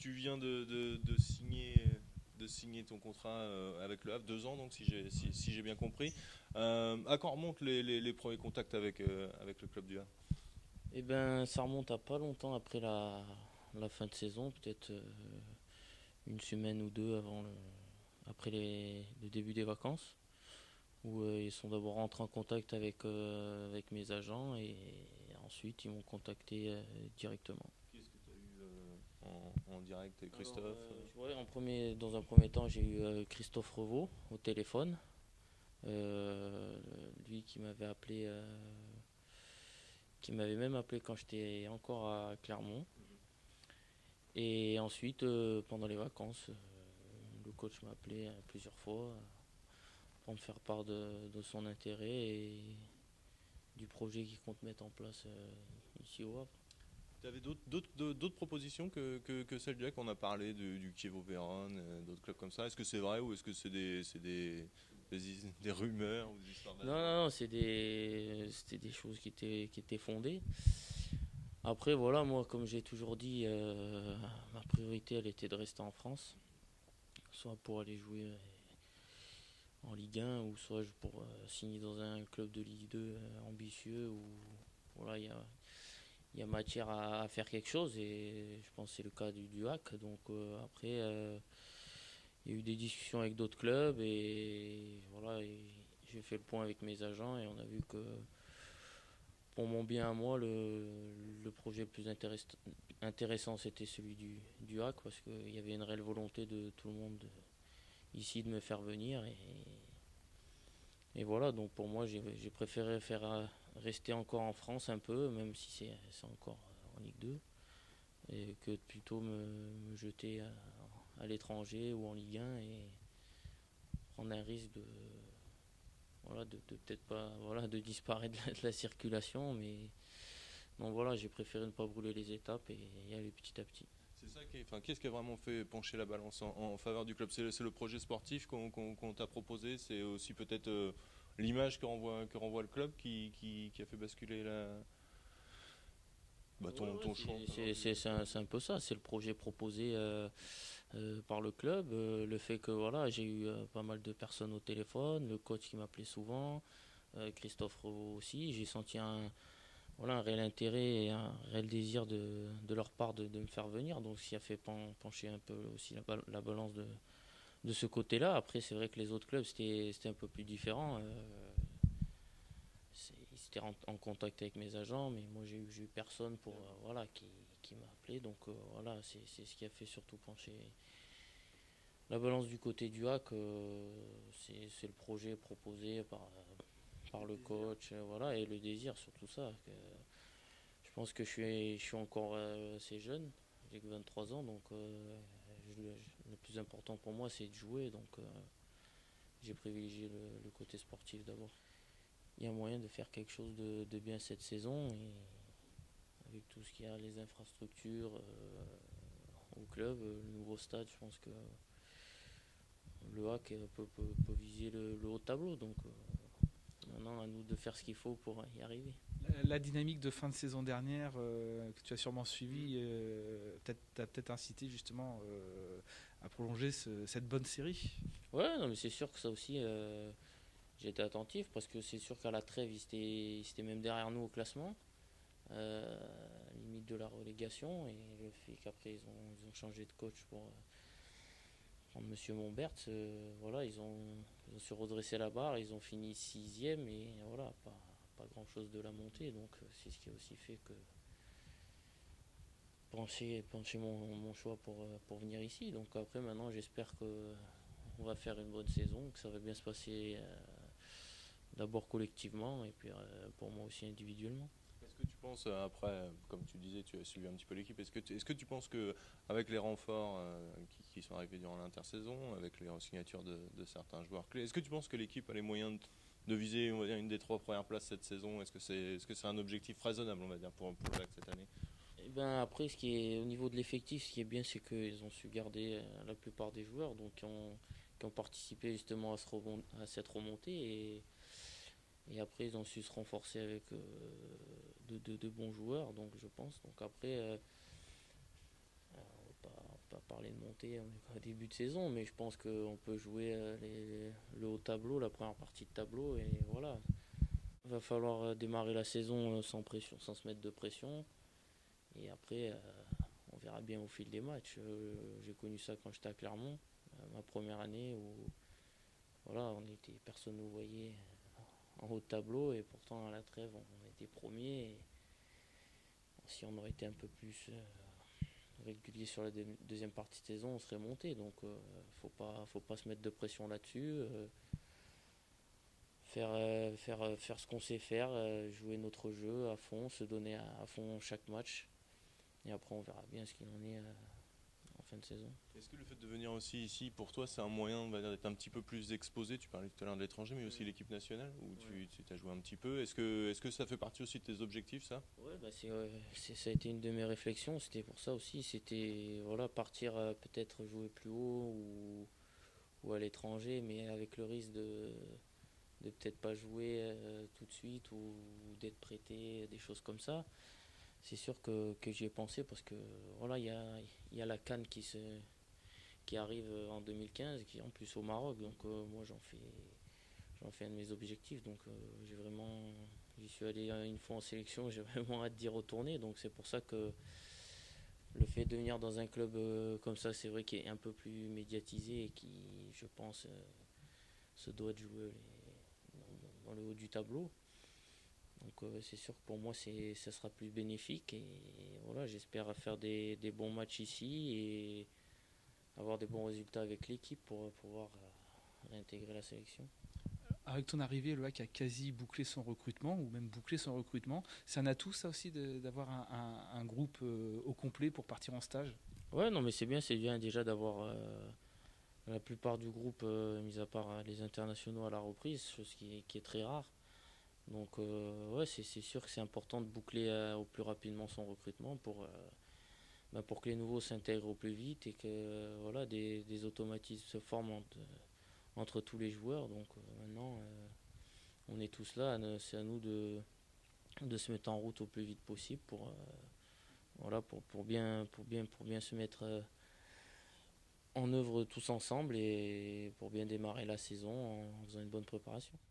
tu viens de signer ton contrat avec le Havre, 2 ans donc si j'ai bien compris. À quand remontent les premiers contacts avec le club du Havre? Eh ben, ça remonte à pas longtemps après la fin de saison, peut-être une semaine ou deux après le début des vacances, où ils sont d'abord rentrés en contact avec mes agents et ensuite ils m'ont contacté directement. Qui est-ce que tu as eu en direct, Alors, Christophe? ouais, dans un premier temps, j'ai eu Christophe Revaux au téléphone, lui qui m'avait même appelé quand j'étais encore à Clermont. Et ensuite, pendant les vacances, le coach m'a appelé plusieurs fois pour me faire part de son intérêt et du projet qu'il compte mettre en place ici au Havre. Tu avais d'autres propositions que celle du Havre? On a parlé du Chievo Vérone, d'autres clubs comme ça. Est-ce que c'est vrai ou est-ce que des rumeurs ou des histoires Non, d'ailleurs? non, non, c'était des choses qui étaient fondées. Après, voilà, moi, comme j'ai toujours dit, ma priorité, elle était de rester en France, soit pour aller jouer en Ligue 1, ou soit pour signer dans un club de Ligue 2 ambitieux, où voilà, il y a matière à faire quelque chose, et je pense que c'est le cas du HAC. Donc après, il y a eu des discussions avec d'autres clubs, et voilà, et j'ai fait le point avec mes agents, et on a vu que pour mon bien à moi, le projet le plus intéressant, c'était celui du HAC, parce qu'il y avait une réelle volonté de tout le monde ici de me faire venir. Et voilà, donc pour moi, j'ai préféré rester encore en France un peu, même si c'est encore en Ligue 2, et que plutôt me jeter à l'étranger ou en Ligue 1 et prendre un risque de peut-être pas voilà, de disparaître de la circulation. Mais donc voilà, j'ai préféré ne pas brûler les étapes et y aller petit à petit. C'est ça enfin, qu'est-ce qui a vraiment fait pencher la balance en faveur du club? C'est le projet sportif qu'on t'a proposé, c'est aussi peut-être l'image que renvoie le club qui a fait basculer Ouais, ouais, ton choix en faveur du. c'est un peu ça, c'est le projet proposé par le club, le fait que voilà, j'ai eu pas mal de personnes au téléphone, le coach qui m'appelait souvent, Christophe Revaux aussi, j'ai senti voilà, un réel intérêt et un réel désir de leur part de me faire venir, donc ce qui a fait pencher un peu aussi la balance de ce côté-là. Après, c'est vrai que les autres clubs, c'était un peu plus différent. Ils étaient en contact avec mes agents, mais moi j'ai eu personne voilà, qui m'a appelé. Donc voilà, c'est ce qui a fait surtout pencher la balance du côté du hack. C'est le projet proposé par le coach, voilà, et le désir surtout ça. Je pense que je suis encore assez jeune, j'ai que 23 ans, donc le plus important pour moi c'est de jouer. Donc j'ai privilégié le côté sportif d'abord. Il y a moyen de faire quelque chose de bien cette saison, et avec tout ce qu'il y a, les infrastructures au club, le nouveau stade, je pense que le HAC peut viser le haut tableau. Donc maintenant, à nous de faire ce qu'il faut pour y arriver. La dynamique de fin de saison dernière que tu as sûrement suivie t'a peut-être incité justement à prolonger cette bonne série. Ouais, non, mais c'est sûr que ça aussi, j'ai été attentif, parce que c'est sûr qu'à la trêve, ils étaient même derrière nous au classement, limite de la relégation, et le fait qu'après ils ont changé de coach pour prendre Monsieur Montbert, voilà, ils ont su redresser la barre, ils ont fini sixième, et voilà, pas grand chose de la montée, donc c'est ce qui a aussi fait que pencher mon choix pour venir ici. Donc après, maintenant, j'espère que on va faire une bonne saison, que ça va bien se passer d'abord collectivement, et puis pour moi aussi individuellement. Est-ce que tu penses, après, comme tu disais, tu as suivi un petit peu l'équipe, est-ce que tu penses qu'avec les renforts qui sont arrivés durant l'intersaison, avec les signatures de certains joueurs clés, est-ce que tu penses que l'équipe a les moyens de viser, on va dire, une des 3 premières places cette saison? Est-ce que c'est un objectif raisonnable, on va dire, pour Jacques cette année? Et ben après, ce qui est au niveau de l'effectif, ce qui est bien, c'est qu'ils ont su garder la plupart des joueurs, donc qui ont participé justement à cette remontée, et après ils ont su se renforcer avec de bons joueurs, donc je pense. Donc après, on va pas parler de monter au début de saison, mais je pense qu'on peut jouer le haut tableau, la première partie de tableau, et voilà. Il va falloir démarrer la saison sans pression, sans se mettre de pression. Et après, on verra bien au fil des matchs. J'ai connu ça quand j'étais à Clermont, ma première année où voilà, personne ne nous voyait en haut de tableau et pourtant à la trêve on était premiers. Et si on aurait été un peu plus régulier sur la deuxième partie de saison, on serait monté. Donc faut pas se mettre de pression là-dessus. Faire ce qu'on sait faire, jouer notre jeu à fond, se donner à fond chaque match. Et après, on verra bien ce qu'il en est en fin de saison. Est-ce que le fait de venir aussi ici, pour toi, c'est un moyen, on va dire, d'être un petit peu plus exposé? Tu parlais tout à l'heure de l'étranger, mais aussi l'équipe nationale, où tu as joué un petit peu. Est-ce que ça fait partie aussi de tes objectifs, ça? Ouais, bah ça a été une de mes réflexions. C'était pour ça aussi. C'était voilà, partir peut-être jouer plus haut ou à l'étranger, mais avec le risque de peut-être pas jouer tout de suite ou d'être prêté, des choses comme ça. C'est sûr que j'y ai pensé parce que voilà, il y a la CAN qui arrive en 2015, qui est en plus au Maroc. Donc moi j'en fais un de mes objectifs. Donc j'y suis allé une fois en sélection, j'ai vraiment hâte d'y retourner. Donc c'est pour ça que le fait de venir dans un club comme ça, c'est vrai qu'il est un peu plus médiatisé et qui, je pense, se doit de jouer dans le haut du tableau. Donc c'est sûr que pour moi ça sera plus bénéfique et voilà, j'espère faire des bons matchs ici et avoir des bons résultats avec l'équipe pour pouvoir réintégrer la sélection. Avec ton arrivée, le HAC a quasi bouclé son recrutement, ou même bouclé son recrutement. C'est un atout ça aussi d'avoir un groupe au complet pour partir en stage? Ouais, non mais c'est bien déjà d'avoir la plupart du groupe, mis à part les internationaux à la reprise, chose qui est très rare. Donc ouais, c'est sûr que c'est important de boucler au plus rapidement son recrutement pour que les nouveaux s'intègrent au plus vite et que voilà, des automatismes se forment entre tous les joueurs. Donc maintenant, on est tous là, c'est à nous de se mettre en route au plus vite possible voilà, pour bien se mettre en œuvre tous ensemble et pour bien démarrer la saison en faisant une bonne préparation.